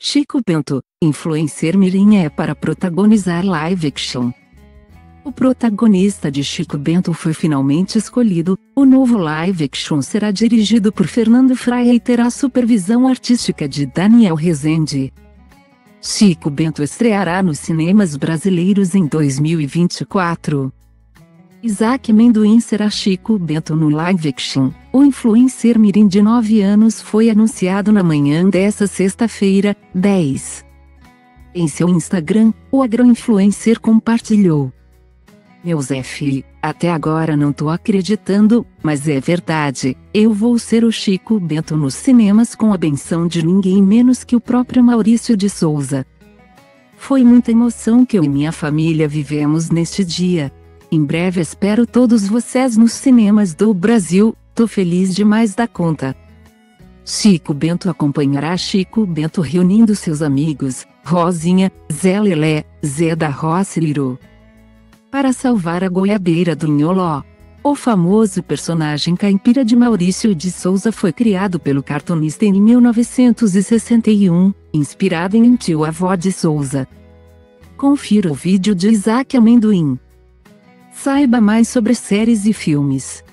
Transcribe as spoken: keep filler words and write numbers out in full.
Chico Bento, influencer mirim é para protagonizar live action. O protagonista de Chico Bento foi finalmente escolhido. O novo live action será dirigido por Fernando Fraia e terá supervisão artística de Daniel Rezende. Chico Bento estreará nos cinemas brasileiros em dois mil e vinte e quatro. Isaac Amendoim será Chico Bento no live action. O influencer mirim de nove anos foi anunciado na manhã desta sexta-feira, dez. Em seu Instagram, o agroinfluencer compartilhou: "Meu Zé Fi, até agora não tô acreditando, mas é verdade, eu vou ser o Chico Bento nos cinemas com a benção de ninguém menos que o próprio Maurício de Souza. Foi muita emoção que eu e minha família vivemos neste dia. Em breve espero todos vocês nos cinemas do Brasil, tô feliz demais da conta." Chico Bento acompanhará Chico Bento reunindo seus amigos, Rosinha, Zé Lelé, Zé da Roça e Liro, para salvar a goiabeira do Nholó. O famoso personagem caipira de Maurício de Souza foi criado pelo cartunista em mil novecentos e sessenta e um, inspirado em um tio-avó de Souza. Confira o vídeo de Isaac Amendoim. Saiba mais sobre séries e filmes.